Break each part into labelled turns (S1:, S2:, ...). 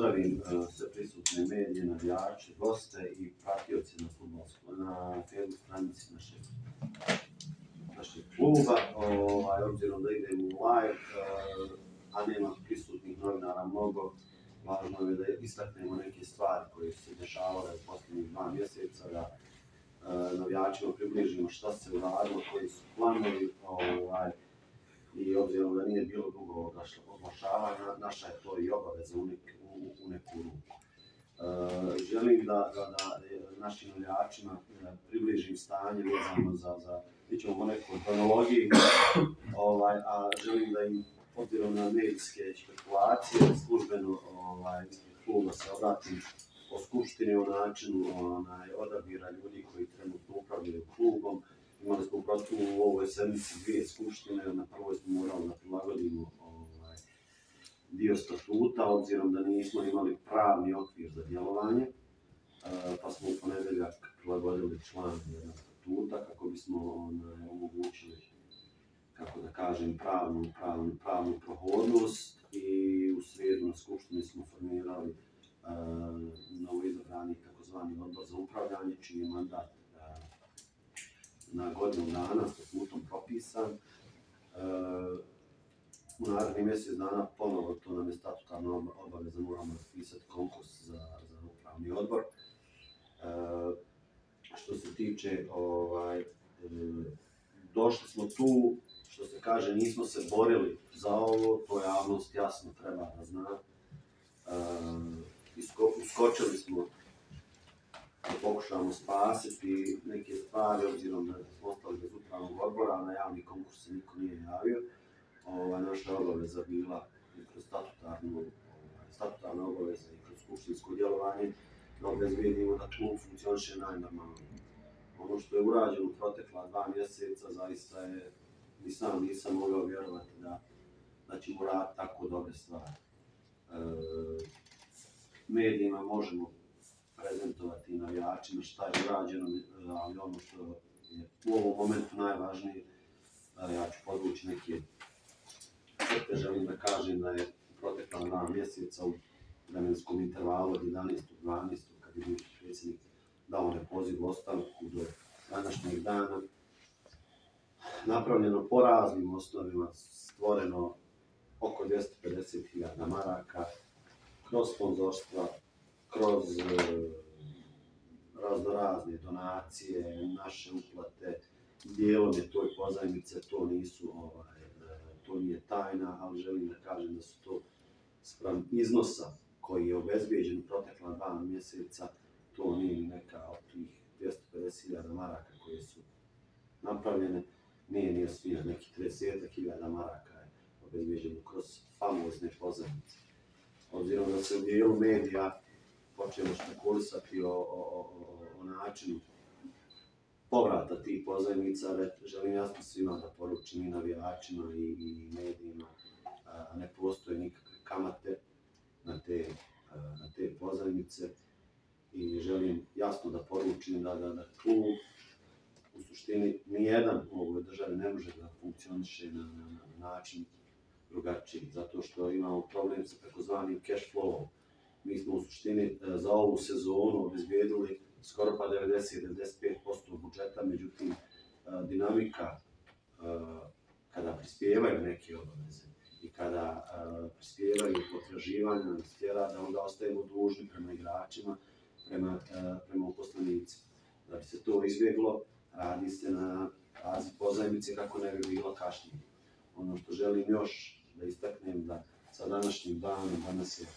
S1: pozdravim sve prisutne medije, navijače, goste i pratioci na Facebook stranici našeg kluba. Obzirom da idemo u live, a nema prisutnih novinara mnogo, važno je da istaknemo neke stvari koje su se dešavale u posljednjih 2 mjeseca, da navijačima približimo šta se uradilo, koji su planovi, i obzirom da nije bilo dugo oglašavanja, naša je to i obaveza u neku ruku. Želim da našim navijačima približim stanje vezano za pričamo o nekoj kronologiji, a želim da im, obzirom na medijske špekulacije, službeno kluba se obratim o skupštini, o načinu odabira ljudi koji trenutno upravljaju klubom. Imali smo u ovoj sedmici 2 skupštine, na prvoj smo morali da prilagodimo dio statuta, obzirom da nismo imali pravni okvir za djelovanje, pa smo u ponedeljak prilagodili član statuta kako bismo omogućili, kako da kažem, pravnu prohodnost, i u srijedu na skupštini smo formirali novoizabrani takozvani odbor za upravljanje, čiji je mandat na godinu dana statutom propisan. U narednih mjesec dana ponovo, to nam je statutarna obaveza, moramo raspisati konkurs za upravni odbor. Što se tiče, došli smo tu, što se kaže, nismo se borili za ovo, to javnost jasno treba da zna. Uskočili smo da pokušamo spasiti neke stvari, obzirom da smo ostali bez upravnog odbora, a na javni konkurs se niko nije javio. Naša obaveza bila i kroz statutarna obaveza i kroz skupštinsko djelovanje da obezbijedimo da klub funkcioniše najnormalnije. Ono što je urađeno u protekla 2 mjeseca, zaista je, ni sam nisam mogao vjerovati da ćemo raditi tako dobre stvari. Medijima možemo prezentovati navijačima šta je urađeno, ali ono što je u ovom momentu najvažnije, ja ću podvući neke crte. Želim da kažem da je protekla 2 mjeseca u vremenskom intervalu od 11.12. kad je bivši predsjednik dao nepoziv ostavku do današnjeg dana, napravljeno po raznim osnovima, stvoreno oko 250.000 maraka kroz sponzorstva, kroz raznorazne donacije, naše uplate, dijelom je toj pozajmice, to nije tajna, ali želim da kažem da su to spram iznosa koji je obezbijeđen u protekla 2 mjeseca, to nije neka od tih 250.000 maraka koje su napravljene, nije ni osvija, nekih 30.000 maraka je obezbijeđeno kroz famozne pozajmice. Obzirom da se u dijelu medija počemo špekulisati o načinu povrata tih pozajmica, želim jasno svima da poručim, i navijačima i medijima, ne postoje nikakve kamate na te pozajmice, i želim jasno da poručim da klub u suštini nijedan u ovoj državi ne može da funkcioniše na način drugačiji, zato što imamo problem sa takozvanim cash flowom. Mi smo u suštini za ovu sezonu obezbijedili skoro pa 90-95% budžeta, međutim dinamika kada prispijevaju neke obaveze i kada prispijevaju potraživanja nas tjera da onda ostajemo dužni prema igračima, prema uposlenicima. Da bi se to izbjeglo, radi se na bazi pozajmice kako ne bi bilo kašnjenje. Ono što želim još da istaknem, da sa današnjim danom, danas je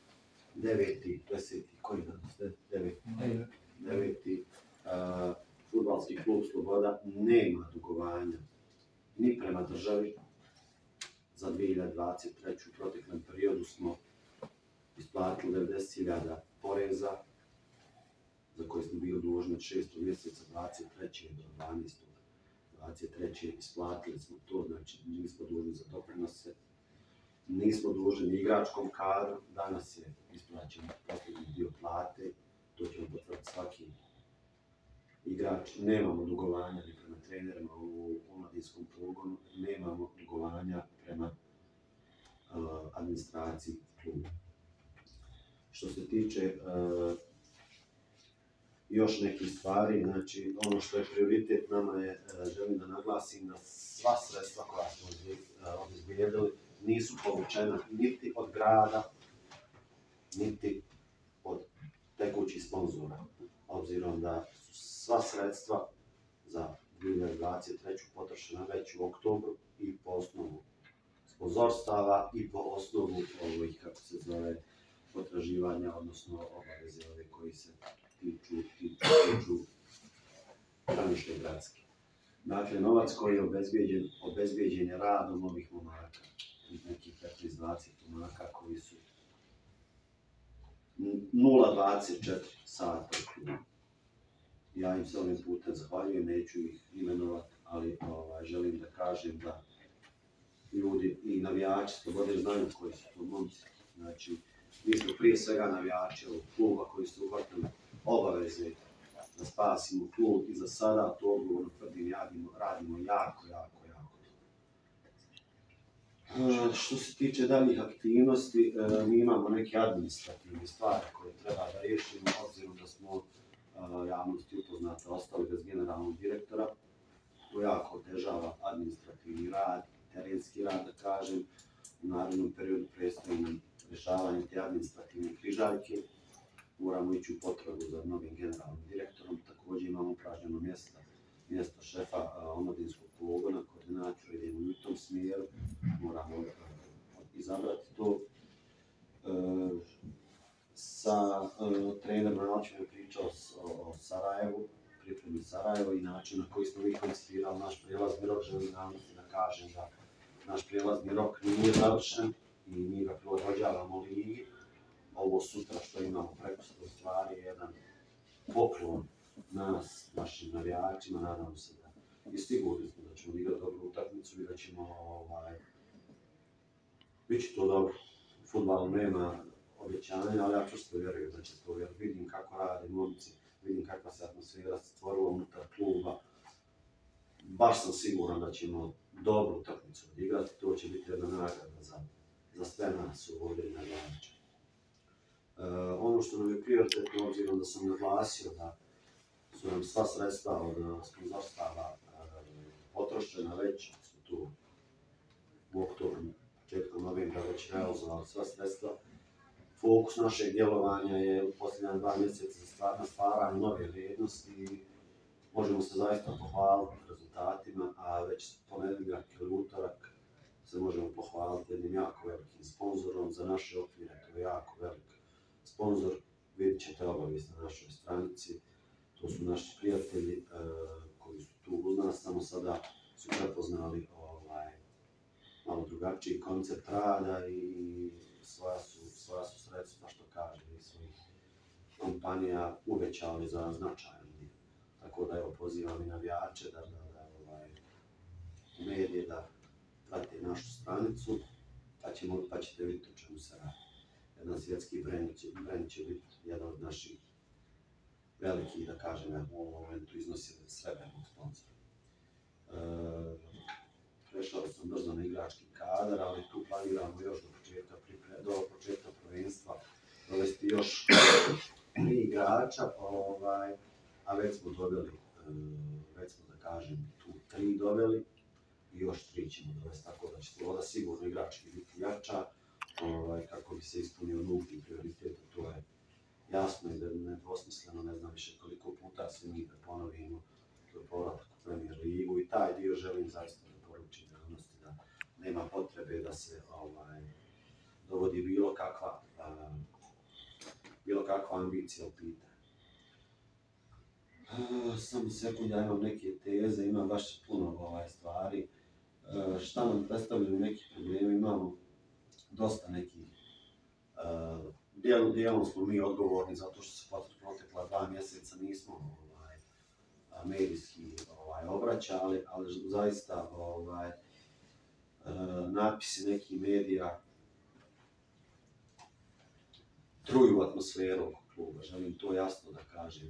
S1: 9. koji danas? 9. Fudbalski klub Sloboda nema dugovanja ni prema državi. Za 2023. u proteklom periodu smo isplatili 90.000 poreza za koje smo bili dužni od 6. mjeseca 23. do 12. 23. isplatili smo to, znači nismo dužni za doprinose, nismo dužni ni igračkom kadru, danas je isplaćen posljednji dio plate, to ćemo potvrditi svaki igrač. Nemamo dugovanja ni prema trenerima u omladinskom pogonu, nemamo dugovanja prema administraciji kluba. Što se tiče još nekih stvari, znači ono što je prioritet nama je, želim da naglasim da sva sredstva koja smo obezbijedili nisu povučena niti od grada, niti od tekućih sponzora, obzirom da su sva sredstva za 2023. potrošena već u oktobru i po osnovu sponzorstava i po osnovu ovih, kako se zove, potraživanja, odnosno obaveze ove koji se tiču granične gradske. Dakle, novac koji je obezbijeđen je radom ovih momaka, nekih 15-20 momaka koji su 0,24 sata u klubu. Ja im se ovim putem zahvaljujem, neću ih imenovati, ali želim da kažem da ljudi i navijači Slobode znaju koji su to momci. Znači, mi smo prije svega navijači ovog kluba koji su uhvatili obaveze da spasimo klub i za sada to odgovorno tvrdim, radimo jako. Što se tiče daljih aktivnosti, mi imamo neke administrativne stvari koje treba da riješimo, obzirom da smo javnosti upoznata ostali bez generalnog direktora. To jako otežava administrativni rad, terenski rad, da kažem. U narednom periodu predstoji nam rješavanje te administrativne križaljke. Moramo ići u potragu za novim generalnim direktorom. Također imamo upražnjeno mjesto šefa omladinskog pogona, koordinatora, idemo u tom smjeru. Moramo izabrati to. Sa trenerom Ralićem je pričao o Sarajevu, pripremi Sarajevo i način na koji smo ih koncipirali naš prijelazni rok. Želim da kažem da naš prijelazni rok nije završen i mi ga prilagođavamo ligi. Ovo sutra što imamo preko 100 stvari je jedan poklon nas, našim navijačima, nadam se da i sigurni smo da ćemo igrati dobru utakmicu i da ćemo bit će to dobro. U fudbalu nema obećanja, ali ja čvrsto vjerujem da će to, jer vidim kako rade momci, vidim kakva se atmosfera stvorila unutar kluba. Baš sam siguran da ćemo dobru utakmicu odigrati, to će biti jedna nagrada za sve nas ovdje navijače. Ono što nam je prioritetno, obzirom da sam naglasio da su nam sva sredstva od sponzorstava potrošena već, su tu u oktobru, početkom novembra već realizovali sva sredstva. Fokus našeg djelovanja je u posljednja 2 mjeseca na stvaranju nove vrijednosti i možemo se zaista pohvaliti rezultatima, a već ponedjeljak ili utorak se možemo pohvaliti jednim jako velikim sponzorom za naše okvire. To je jako velik sponzor, vidjet ćete obavijest na našoj stranici. To su naši prijatelji koji su tu uz nas, samo sada su prepoznali malo drugačiji koncept rada i svoja su sredstva, što kaže, i svojih kompanija uvećali za značajan dio. Tako da evo pozivam i navijače da medije da prate našu stranicu, pa ćete vidjeti o čemu se radi. Jedan svjetski brand će biti jedan od naših velikih, da kažem, u ovom momentu iznosi srebrnog sponzora. Prešao sam brzo na igrački kadar, ali tu planiramo još do početka prvenstva dovesti još 3 igrača, a već smo doveli, da kažem, tu 3 doveli i još 3 ćemo dovesti, tako da će Sloboda sigurno igrački biti jača, kako bi se ispunio nulti prioritet, to je jasno i da je nedvosmisleno, ne znam više koliko puta se mi da ponovimo, to je povratak u Premier ligu i taj dio želim zaista da poručim javnosti da nema potrebe da se dovodi bilo kakva ambicija u pitanje. Samo sekund, ja imam neke teze, imam baš puno stvari. Šta nam predstavljaju neki problemi, imamo dosta nekih. Dijelom smo mi odgovorni zato što se protekla 2 mjeseca nismo medijski obraćali, ali zaista natpisi nekih medija truju atmosferu oko kluba, želim to jasno da kažem.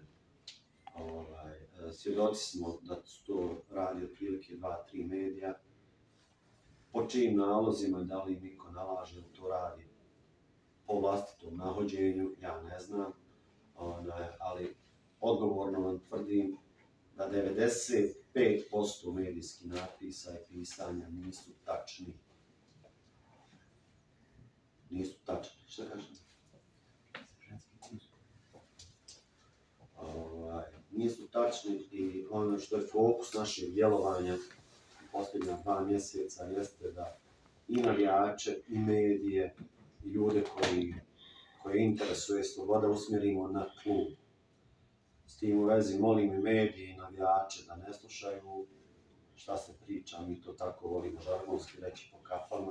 S1: Svjedoci smo da su to radi otprilike 2-3 medija, po čijim nalozima, da li niko nalaže da to radi po vlastitom nahođenju, ja ne znam, ali odgovorno vam tvrdim da 95% medijskih natpisa i pisanja nisu tačni. Nisu tačni. Šta kažem? Nisu tačni i ono što je fokus našeg djelovanja u posljednja 2 mjeseca jeste da i navijače, i medije, i ljude koje interesuje sloboda usmjerimo na klub. S tim u vezi molim i medije i navijače da ne slušaju šta se priča, mi to tako volimo žargonski reći po kafama.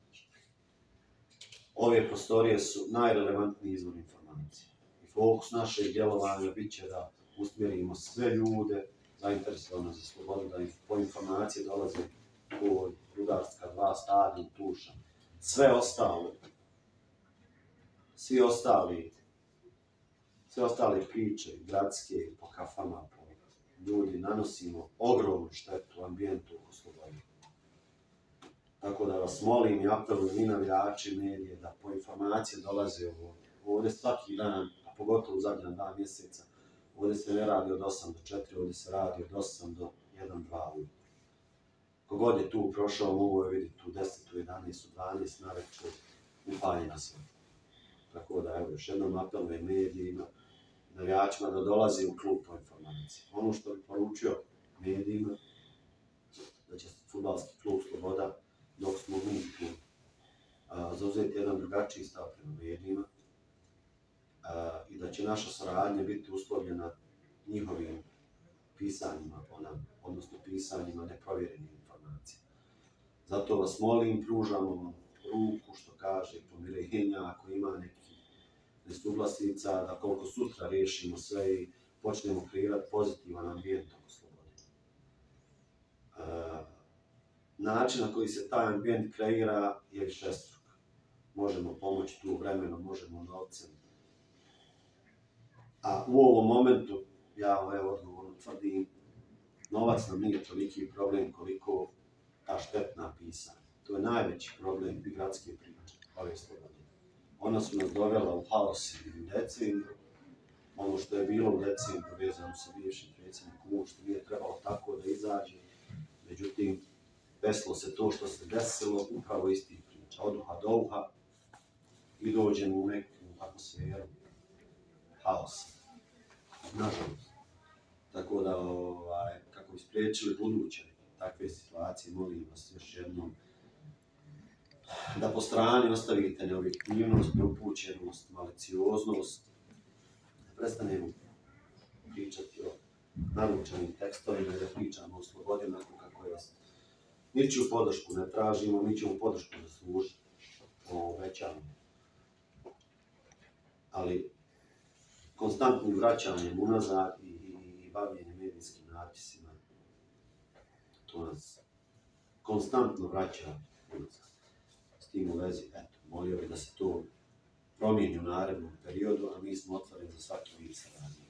S1: Ove prostorije su najrelevantniji izvor informacije. I fokus našeg djelovanja bit će da usmjerimo sve ljude zainteresovane za slobodu, da po informacije dolaze u Rudarska 2, Stadion, Tuša. Sve ostale priče, gradske, po kafama, po ljudi, nanosimo ogromnu štetu ambijentu oko slobode. Tako da vas molim i apelujem i navijači medije da po informacije dolaze ovdje svaki dan, a pogotovo u zadnja 2 mjeseca. Ovdje se ne radi od 8 do 4, ovdje se radi od 8 do 1-2 ujutro. Kogod je tu prošao, mogu je vidjeti u 10, u 11, u 12 navečer upaljena sve. Tako da, evo, još jednom apelujem medijima, navijačima da dolazi u klub po informaciji. Ono što bih poručio medijima, da će fudbalski klub Sloboda, dok smo mi tu, zauzeti jedan drugačiji stav prema medijima i da će naša saradnja biti uslovljena njihovim pisanjima po nama, odnosno pisanjima neprovjerenih informacija. Zato vas molim, pružamo vam ruku, što kaže, pomirenja, ako ima nekih nesuglasica, da koliko sutra riješimo sve i počnemo kreirati pozitivan ambijent oko slobode. Način na koji se taj ambijent kreira je višestruk. Možemo pomoći tu vremenom, možemo novcem. A u ovom momentu, ja odgovorno tvrdim, novac nam nije toliki problem koliko ta štetna pisanja. To je najveći problem i gradske priče, ove slobode. Ona su nas dovela u haos u decembru. Ono što je bilo u decembru vezano sa bivšim predsjednikom uopšte nije trebalo tako da izađe. Međutim, desilo se to što se desilo, upravo isti priča, od uha do uha i dođemo u neku atmosferu haosa. Nažalost. Tako da, kako bi spriječili buduće takve situacije, molim vas još jednom da po strani ostavite neobjektivnost, neupućenost, malicioznost, da prestanemo pričati o naručenim tekstovima i da pričamo o slobodi onako kako je. Ničiju podršku ne tražimo, mi ćemo podršku zaslužiti, obećamo. Ali konstantnim vraćanjem unazad i bavljenjem medijskim natpisima, to nas konstantno vraća unazad. S tim u vezi, molio bih da se to promijeni u narednom periodu, a mi smo otvoreni za svaki vid saradnje.